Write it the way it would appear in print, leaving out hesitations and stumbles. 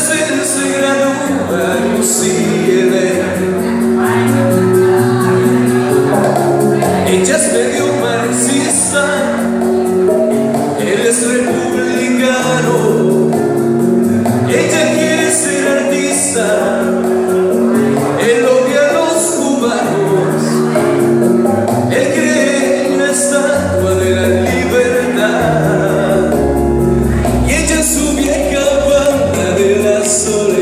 tercer se gradúa en UCLA. Ella es medio marxista, él es republicano. Ella quiere ser artista, él odia a los cubanos. Él cree en la estatua de la libertad y ella en su vieja banda de la soledad.